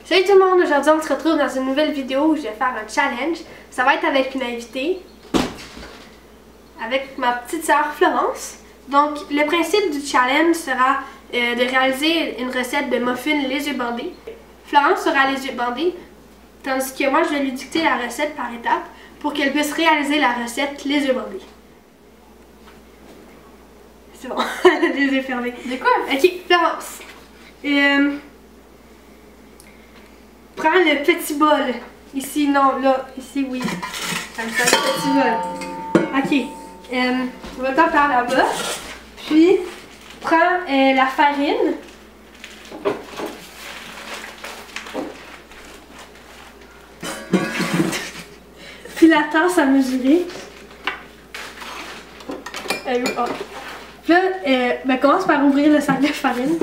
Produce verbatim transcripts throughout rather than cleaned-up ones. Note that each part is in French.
Salut tout le monde, aujourd'hui on se retrouve dans une nouvelle vidéo où je vais faire un challenge. Ça va être avec une invitée, avec ma petite sœur Florence. Donc le principe du challenge sera euh, de réaliser une recette de muffins les yeux bandés. Florence aura les yeux bandés, tandis que moi je vais lui dicter la recette par étapes pour qu'elle puisse réaliser la recette les yeux bandés. C'est bon, les yeux fermés. De quoi? Ok, Florence. Euh, Prends le petit bol. Ici, non, là, ici, oui. Comme ça, le petit bol. Ok. Euh, Va-t'en par là-bas. Puis, prends euh, la farine. Puis la tasse à mesurer. Euh, oh. Puis là, euh, ben, commence par ouvrir le sac de farine.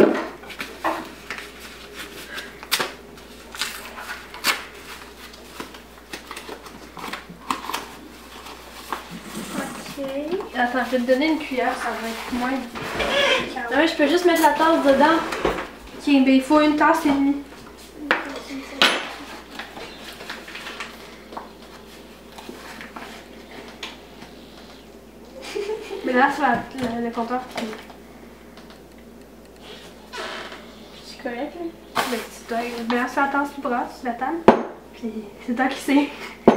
Attends, je vais te donner une cuillère, ça va être moins. Non, mais je peux juste mettre la tasse dedans. Ok, ben il faut une tasse et demie. Mais là, c'est le, le compteur qui. C'est correct, là? Ben, tu dois. Ben là, c'est la tasse qui brasse, la table. Puis c'est toi qui sais.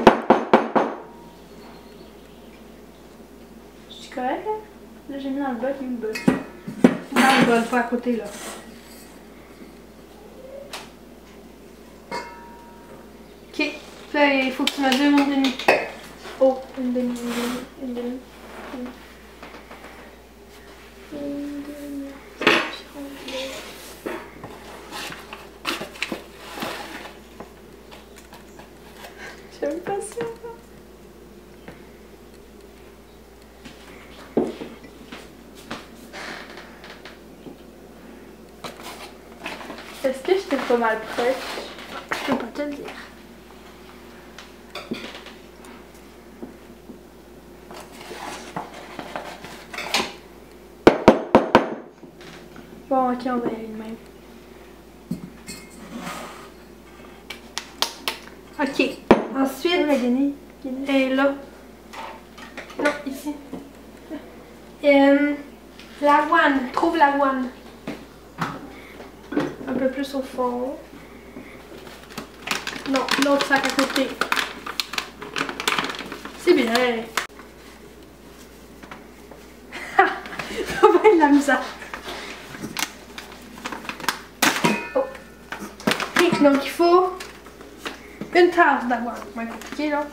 C'est correct, là? Là, j'ai mis dans le bol, il y a une bol. Dans le bol, pas à côté, là. Ok. Là, il faut que tu mesures une demi. Oh, une demi, une demi, une demi. Une demi. J'aime pas ça. Est-ce que j'étais pas mal proche? Je peux pas te le dire. Bon, ok, on va y aller de même. Ok. Ensuite, Oh, la guenille. elle est là. Non, ici. Euh, l'avoine. Trouve l'avoine. Un peu plus au fond. Non, l'autre sac à côté. C'est bien. Ha! Ça va être de la misère. Oh. Ok, donc il faut une tasse d'avoine. On va compliqué là.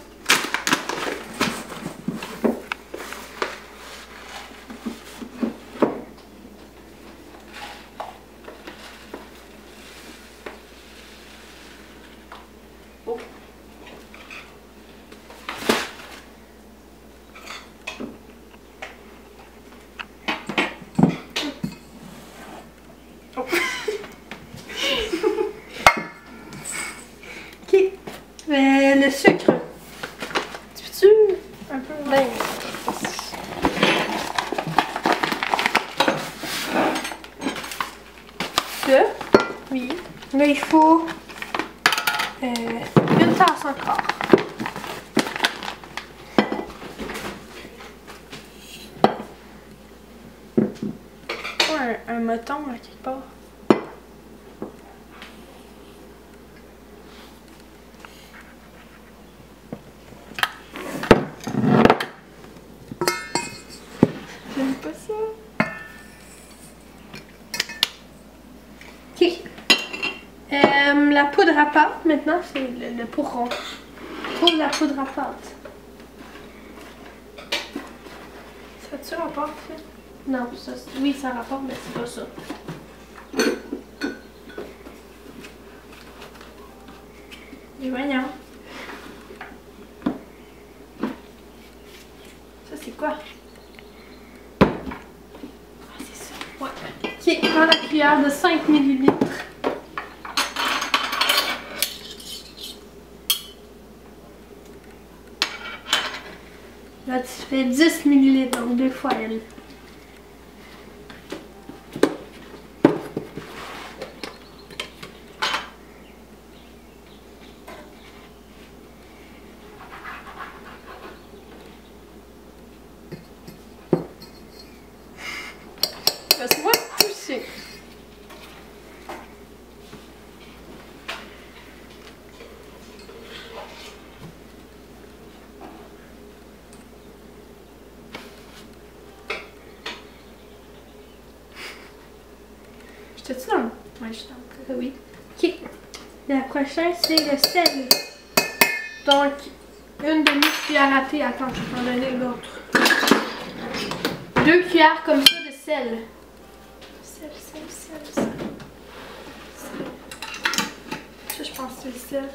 Oh. Oh. Ok. Euh, le sucre. Tu peux-tu un peu? Ben. Ça. Oui. Là, il faut euh, une tasse encore. Ouais, un, un moton à quelque part. J'aime pas ça. Ok. Euh, la poudre à pâte, maintenant, c'est le, le pourron. Trouve la poudre à pâte. Ça a-tu rapport, ça? Non, ça, oui, ça rapporte, mais c'est pas ça. Et voyons. Ça, c'est quoi? Ah, c'est ça. Ouais. Ok, prends la cuillère de cinq millilitres. Là, tu fais dix millilitres, donc deux fois elle. T'es-tu dans le... Ouais, je suis dans le Oui. Ok. La prochaine, c'est le sel. Donc, une demi-cuillère à thé. Attends, je vais t'en donner l'autre. Deux cuillères comme ça de sel. Sel, sel, sel, sel. Ça, je pense que c'est le sel.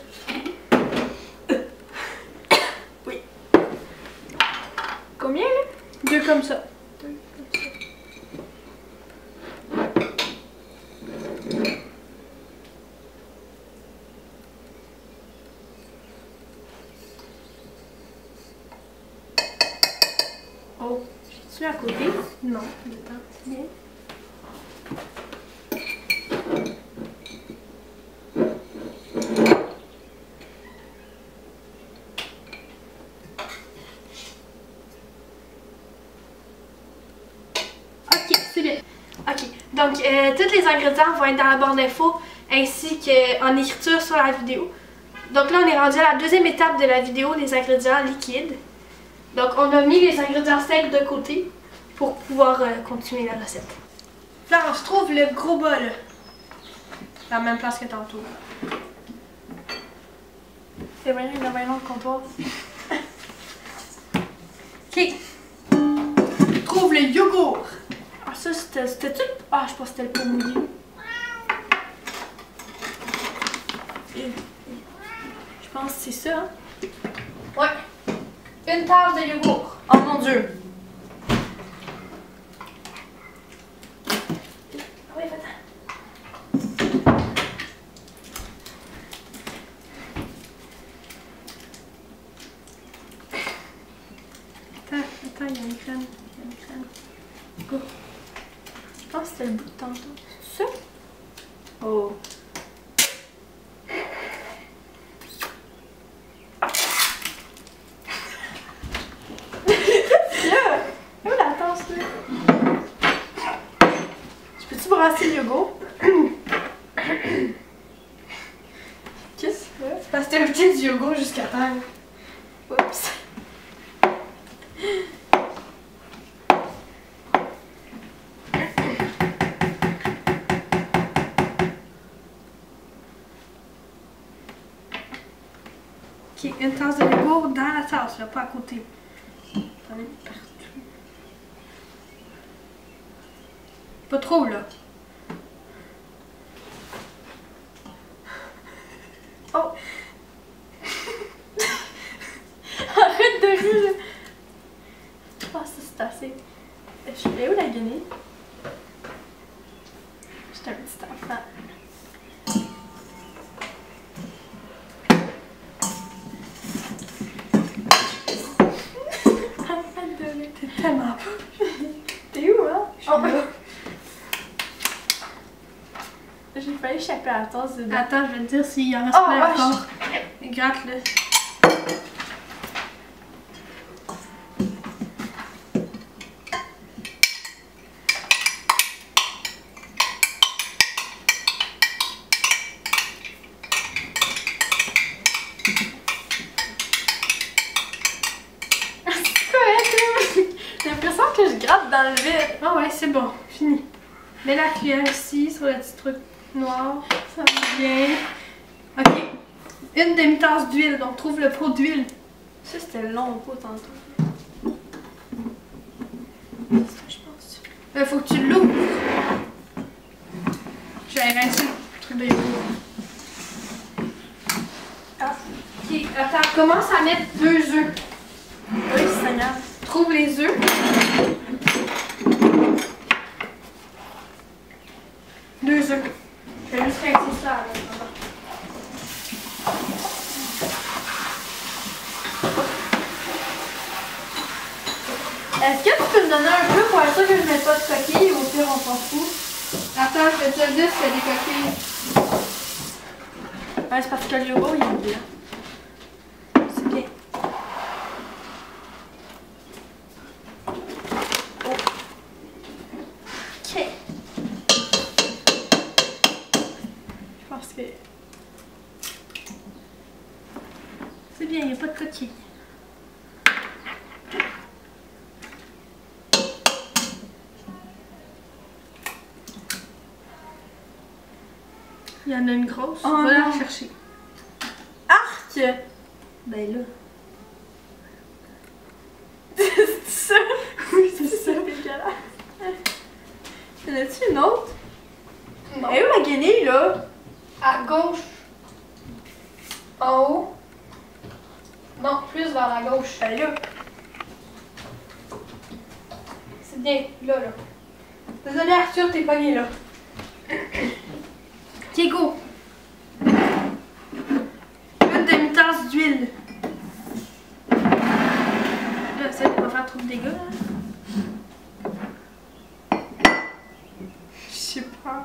Oui. Combien, là? Deux comme ça. Deux, comme ça. Oh, j'ai-tu à côté? Non, attends, c'est bien. Ok, c'est bien. Ok, donc euh, tous les ingrédients vont être dans la barre d'infos ainsi qu'en écriture sur la vidéo. Donc là, on est rendu à la deuxième étape de la vidéo, les ingrédients liquides. Donc on a mis les ingrédients secs de côté pour pouvoir euh, continuer la recette. Là, on se trouve le gros bol. À la même place que tantôt. C'est vrai, il y a bien long le comptoir. Ok. Trouve le yogourt. Ah, ça, c'était. C'était-tu? Ah, je pense que c'était le pot mouillé. Je pense que c'est ça. Hein? Ouais. Une tasse de yogourt. Oh mon dieu! Ah oui, attends. Attends, attends, il y a une crème. Il y a une crème. Go. Je pense que c'était le bout de tantôt. Ça? Oh. Où la tasse, là? Je peux-tu brasser le yogourt? Qu'est-ce que c'est? Parce que t'as ajouté du yogourt jusqu'à terre. Oups. Ok, une tasse de yogourt dans la tasse, là, pas à côté. T'en mets partout. Pas trop, là. Oh! Arrête de rire! Ah, ça c'est assez. Je suis où la guenille? J'étais un petit enfant. Arrête de rire. T'es tellement pas. T'es où, hein? Je suis Oh. là. J'ai failli échapper à la tasse dedans. Attends, je vais te dire s'il en reste Oh, plein vache. encore. Gratte-le. J'ai l'impression que je gratte dans le vide. Ah ouais, c'est bon, fini. Mets la cuillère ici, sur le petit truc noir. Ça va bien. Ok. Une demi-tasse d'huile, donc trouve le pot d'huile. Ça, c'était le long pot tantôt. Ça, je pense. Il faut que tu l'ouvres. Je vais rincer le truc de yogourt. Ah. Ok, attends, commence à mettre deux œufs. Oui, Seigneur. Trouve les œufs. Deux œufs. Je vais juste rincer ça avec. Est-ce que tu peux me donner un peu pour être sûr que je mette pas de coquilles ou au pire on s'en fout? Attends, je vais te le dire s'il y a des coquilles. Ouais, c'est parce que le yogourt il est blanc. C'est bien. Ok. Je pense que. C'est bien, il n'y a pas de coquilles. Il y en a une grosse. Oh, on va non. la chercher. Arc! Ben là. C'est ça? Oui, c'est ça. Dégueulasse. Y'en a-tu une autre? Non. Elle est où la guenille, là? À gauche. En haut. Non, plus vers la gauche. Elle est là. C'est bien, là, là. Désolé, Arthur, t'es pogné là. Ok, go. Une demi-tasse d'huile. Là, ça va pas faire trop de dégâts, là. Je sais pas.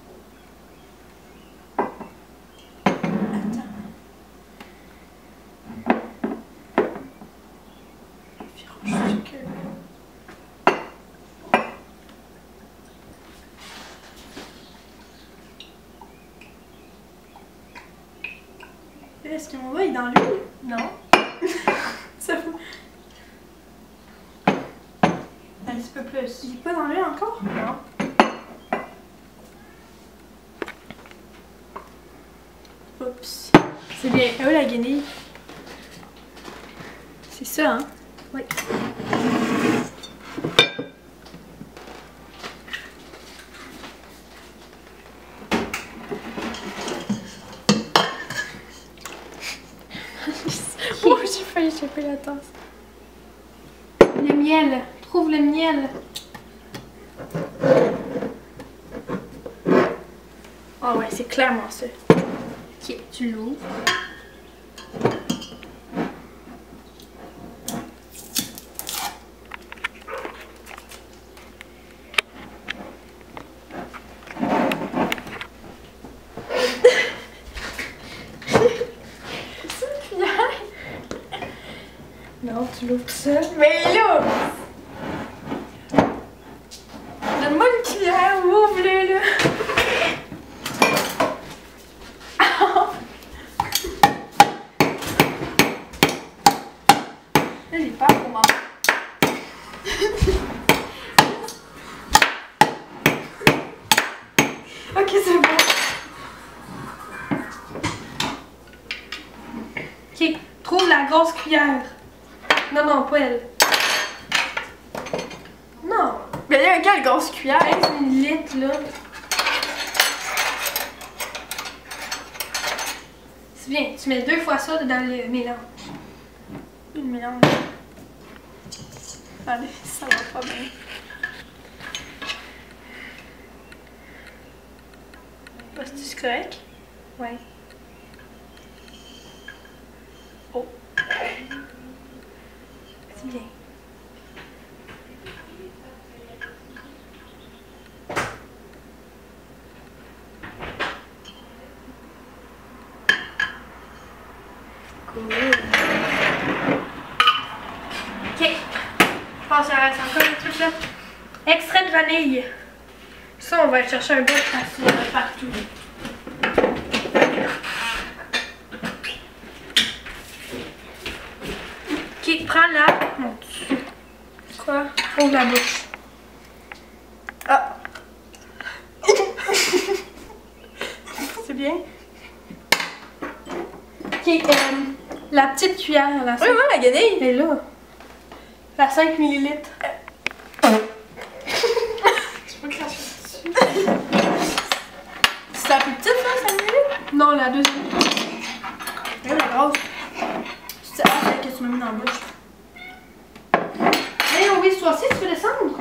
Est-ce que mon doigt est dans l'huile? Non. Ça va. Un petit peu plus. Il est pas dans l'huile encore? Non. Oups. C'est bien. Elle est où la guenille? C'est ça, hein? Oui. Oh, j'ai failli échapper la tasse. Le miel. Trouve le miel. Ah ouais, c'est clairement ça. Ok, tu l'ouvres. Non, tu l'ouvres tout seul. Mais là! Donne-moi une cuillère, ouvre-le là! Là, j'ai peur pour maman. Ok, c'est bon. Ok, trouve la grosse cuillère. Non, non, pas elle. Non. Mais là, quelle grosse cuillère? quinze millilitres, là. C'est bien, tu mets deux fois ça dans le mélange. Le mélange. Allez, ça va pas bien. Est-ce que c'est correct? Ouais. Oh. C'est bien. Cool. Ok. Je pense qu'il reste encore un truc là. Extrait de vanille. Ça, on va aller chercher un bol parce qu'il y en a partout. Ok, prends la. Mon Dieu. Quoi? Ouvre la bouche. Ah! C'est bien? Ok, euh, la petite cuillère, la Oui, oui, la guenille! Elle est là. La cinq millilitres. Je peux cracher dessus. C'est la plus petite, ça, cinq millilitres? Non, la deuxième. Oui, la grosse. C'est ah, celle que tu m'as mis dans la bouche. Hey, oui, toi aussi, tu peux descendre.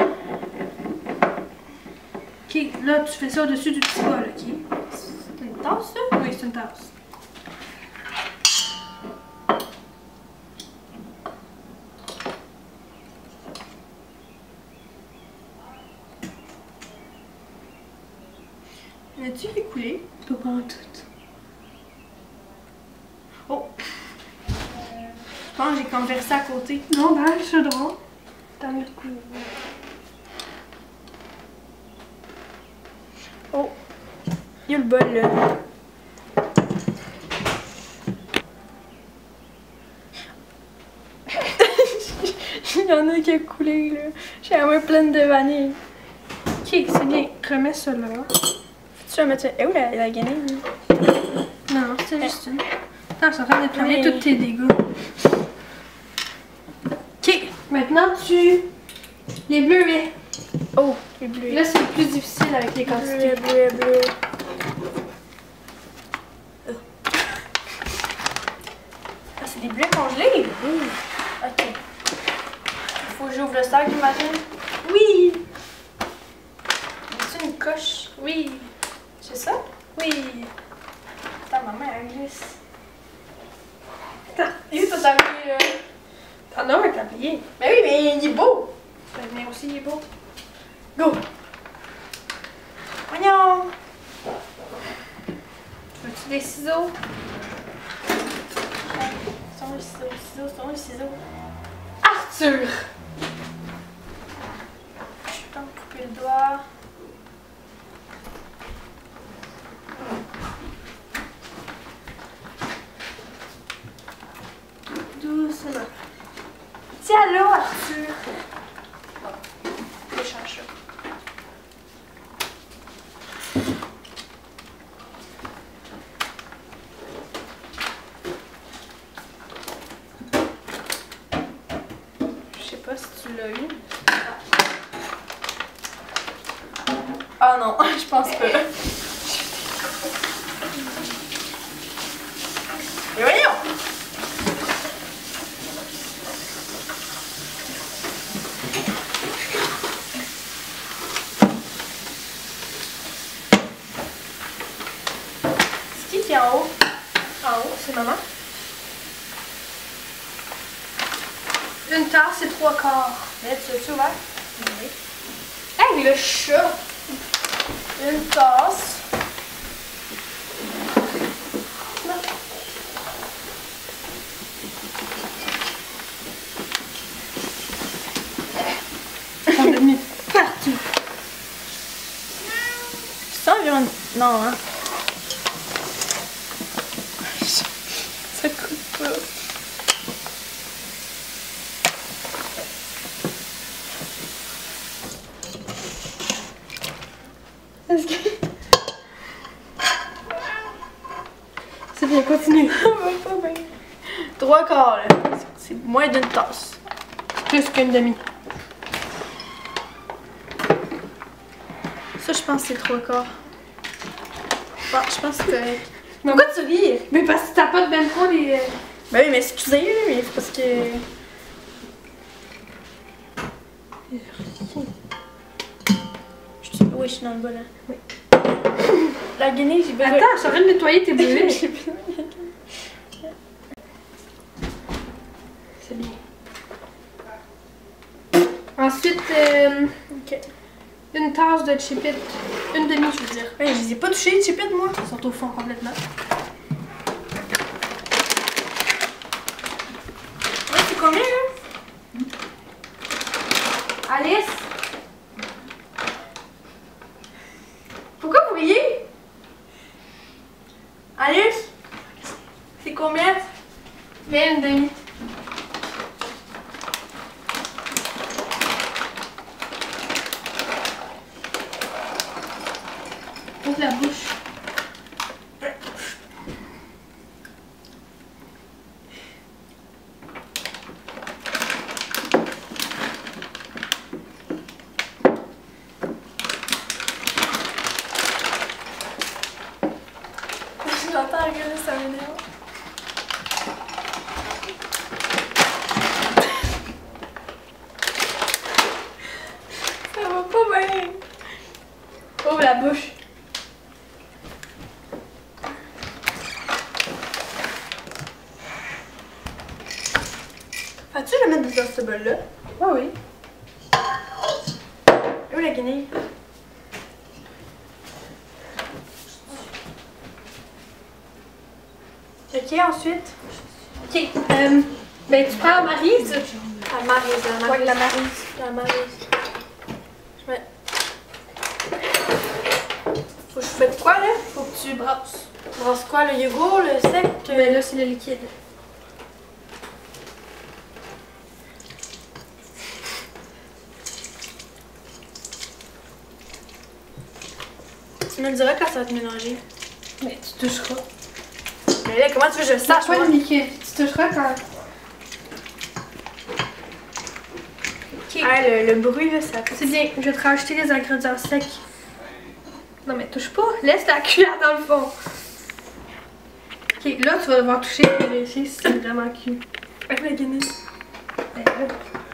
Ok, là, tu fais ça au-dessus du petit bol, ok? C'est une tasse, ça? Oui, c'est une tasse. Y a-tu qui est coulé? Pas en tout. Oh! Je pense que j'ai comme versé à côté. Non, dans le chaudron. T'as mis le coup. Oh! Il y a le bol, là. Il y en a qui a coulé, là. J'ai la main pleine de vanille. Ok, c'est bien. Remets ça là. Tu vas mettre. Eh où la, la guenille? Non, non, c'est juste une. Attends, je suis en train de préparer Oui. tous tes dégâts. Ok, maintenant tu. Les bleuets. Oh, les bleus. Là, c'est plus difficile avec les quantités. Bleu, bleu, bleu. Ah, c'est des bleus congelés? Oui. Ok. Il faut que j'ouvre le sac, j'imagine? Oui! As-tu une coche? Oui. C'est ça? Oui. Attends, ma main, elle glisse. Attends, Et où t'as tablier, là? t'en as un tablier. Mais oui, mais il est beau! Ben, mais aussi, il est beau. Go! Voyons! Veux-tu des ciseaux? Sont où les ciseaux? Ciseaux, sont où les ciseaux? Arthur! Je peux me couper le doigt. Doucement. Tiens là, Arthur! Bon, je change ça. Je sais pas si tu l'as eu. Ah non, je pense pas. Mais voyons! C'est qui qui est en haut? En haut, c'est maman. Une tasse et trois quarts. Mais là, tu l'as-tu ouvert? Oui. Hey, le chat! Une tasse. On a mis partout. Ça environ... Non, hein? Ça coupe pas. Est-ce que... C'est bien, continue. On va pas bien. Trois quarts, là. C'est moins d'une tasse. Plus qu'une demi. Ça, je pense que c'est trois quarts. Bon, je pense que c'est correct. Pourquoi tu ris? Mais parce que t'as pas de ben trop les... Ben oui, mais excusez, mais c'est parce que... Je suis... Oui, je suis dans le bas, là. Oui. La guenille, j'ai besoin... Attends, je suis en train de nettoyer tes bleuets. J'ai besoin de la guenille. C'est bien. Ensuite, euh, Ok. une tasse de chipit. Une demi, je veux dire. Hey, je les ai pas touchés, les chipettes, moi. Ils sont au fond complètement. Ouais, c'est combien, là? Alice? Pourquoi vous riez? Alice? C'est combien? Viens, une demi. Ouvre la bouche. J'entends gueuler, ça m'énerve. Ça va pas bien. Ouvre la bouche. Vas-tu le mettre dans ce bol-là? Ah oui. Où la guenille? Ok, ensuite. Ok. Euh, ben, tu prends la marise. La marise, la marise. Ouais, la marise. La marise. Je mets... Faut que je fasse quoi, là? Faut que tu brasses. Brosse quoi, le yogourt, le sec? Ben là, c'est le liquide. Tu me le diras quand ça va te mélanger. Mais tu toucheras. Mais là, comment tu veux que je sache? Pas Moi? le liquide. Tu toucheras quand. Ok. Ah, le, le bruit, là, ça. C'est bien. Je vais te rajouter les ingrédients secs. Non, mais touche pas. Laisse la cuillère dans le fond. Ok, là, tu vas devoir toucher et vérifier si c'est vraiment cuit. Avec la Guinness. Ben, là.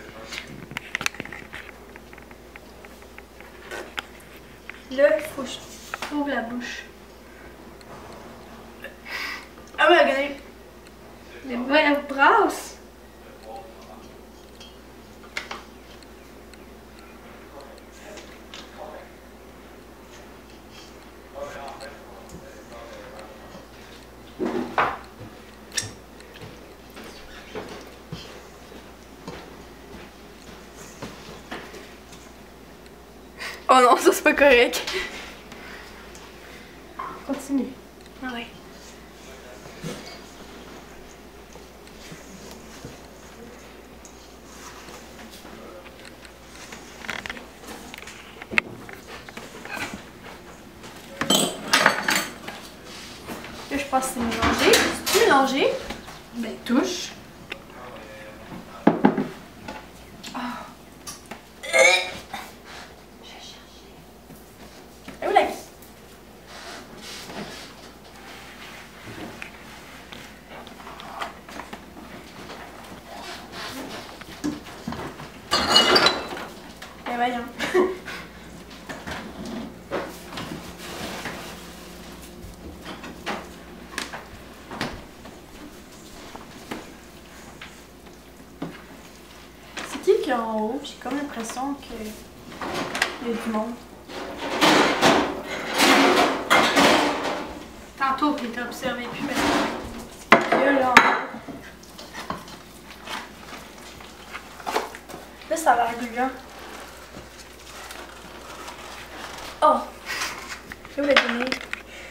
Là, il faut que je ouvre la bouche. Ah ouais, regardez. Mais ouais, brasse. Oh non, ça c'est pas correct. Continue. Ah ouais. Là, je pense que c'est mélangé. C'est mélangé? Ben, touche. Et où la vie? Ben voyons. C'est qui qui est en haut? J'ai comme l'impression que il y a du monde. Tantôt, il t'a observé, puis maintenant. Là, là. Là, ça a l'air gluant. Oh! Je vais vous la donner.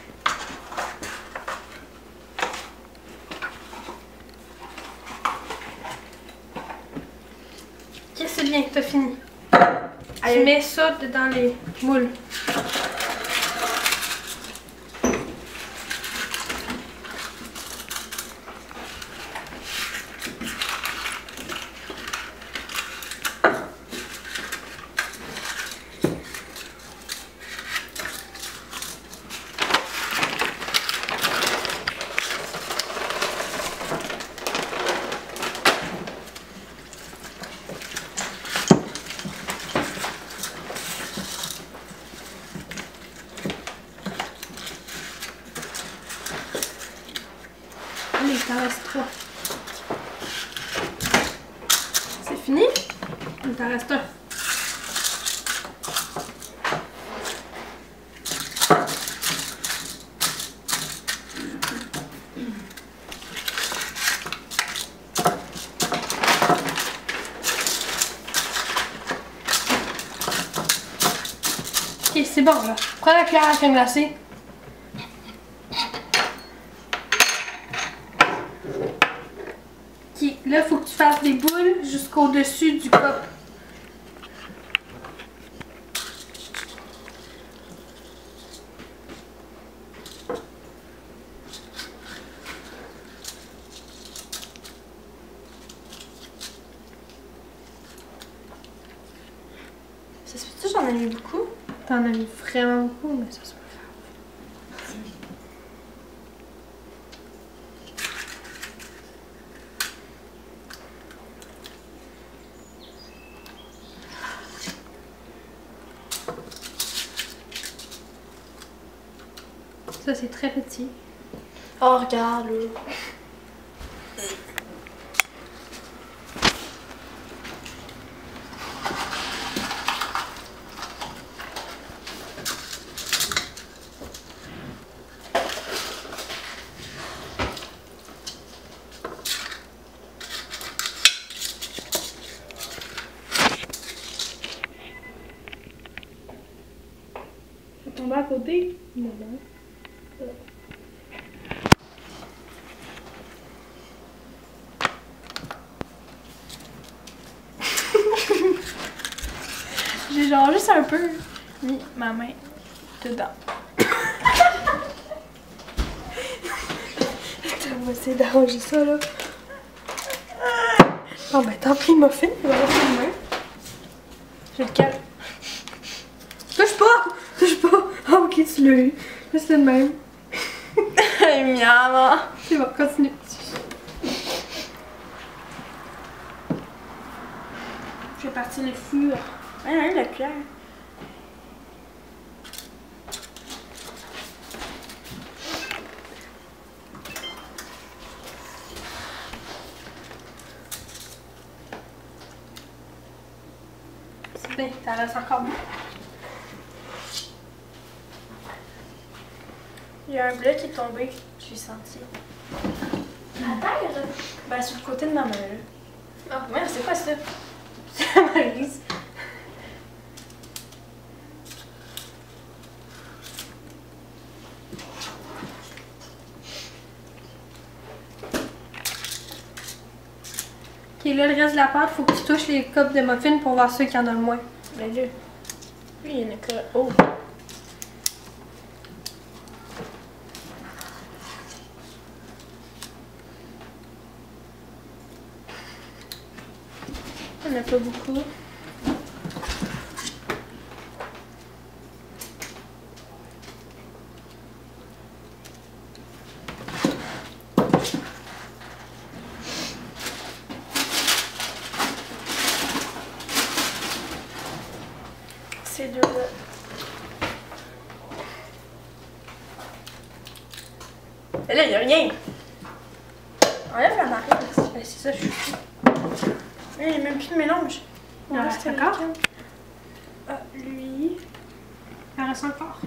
Ok, c'est bien, t'as fini. Allez. Tu mets ça dans les moules. Allez, il t'en reste trois. C'est fini? Il t'en reste un. Ok, c'est bon là. Prends la cuillère à crème glacée. Ok, là, il faut que tu fasses des boules jusqu'au-dessus du cop. Ça se fait-tu, j'en ai mis beaucoup? T'en as mis vraiment beaucoup, mais ça c'est pas grave. Ça c'est très petit. Oh, regarde, là. Ça tombe à côté? Non, non. J'ai genre juste un peu mis ma main dedans. va essayer d'arranger ça, là. Bon, ben, tant pis, muffin, il va rester de même. Je le cale. Touche pas! Touche pas! Ah, ok, tu l'as eu. Reste de même. Miam! C'est bon, continue. Je vais partir le four. Ah, ouais, la cuillère. C'est bien, ça reste encore bon. Il y a un bleu qui est tombé, j'ai senti. La terre? Ben, sur le côté de ma main, là. Ah, Ouais, c'est quoi ça? c'est Maryse. Ok, là, le reste de la pâte, faut que tu touches les copes de muffins pour voir ceux qui en ont le moins. Ben là. Lui, il y en a que. Oh! Il n'y en a pas beaucoup. Ces deux-là. Et là, il n'y a rien! Enlève la marque. Ben, c'est ça, je suis. Il n'y a même plus de mélange. Il en Ouais, reste c'est encore? lequel? Ah, lui. Il en reste encore.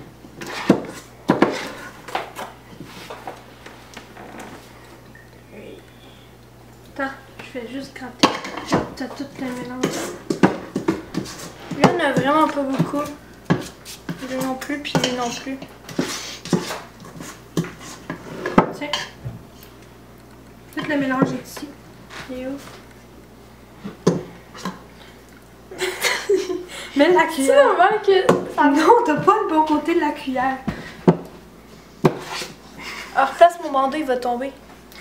Oui. Attends, je vais juste gratter. T'as tout le mélange. Lui, on a vraiment pas beaucoup. Lui non plus, puis lui non plus. Tiens. Tout le mélange est ici. Il est où? Mais la C'est cuillère. normal que. Ah non, t'as pas le bon côté de la cuillère. Ah, replace mon bandeau, il va tomber.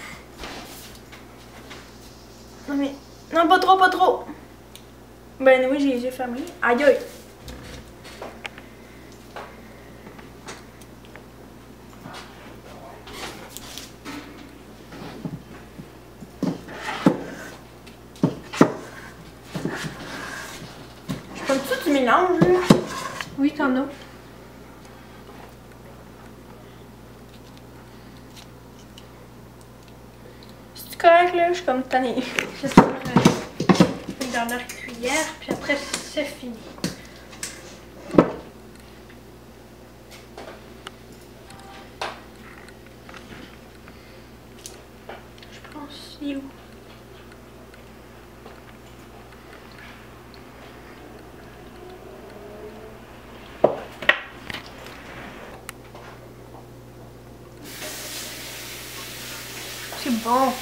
Non, mais. Non, pas trop, pas trop. Ben oui, j'ai les yeux fermés. Aïe aïe. Je prends-tu du mélange, là? Oui, t'en as. C'est correct, là? Je suis comme tannée. Je vais faire euh, une dernière cuillère, puis après, c'est fini. Je pense. Il est où? C'est bon.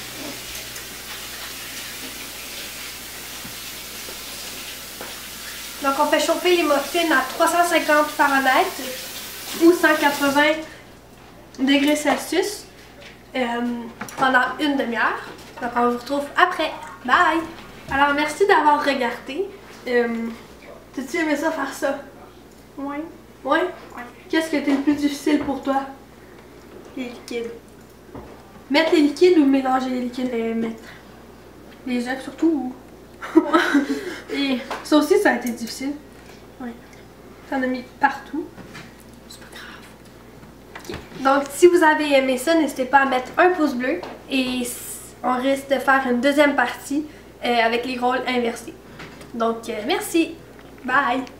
Donc, on fait chauffer les muffins à trois cent cinquante Fahrenheit ou cent quatre-vingts degrés Celsius euh, pendant une demi-heure. Donc, on vous retrouve après. Bye! Alors, merci d'avoir regardé. Euh, T'as-tu aimé ça, faire ça? Oui. Ouais? Ouais. Qu'est-ce qui était le plus difficile pour toi? Les liquides. Mettre les liquides ou mélanger les liquides? Les mettre. Les œufs surtout? Ou... Et ça aussi, ça a été difficile. Oui. T'en as mis partout. C'est pas grave. Okay. Donc, si vous avez aimé ça, n'hésitez pas à mettre un pouce bleu. Et on risque de faire une deuxième partie euh, avec les rôles inversés. Donc, euh, merci. Bye!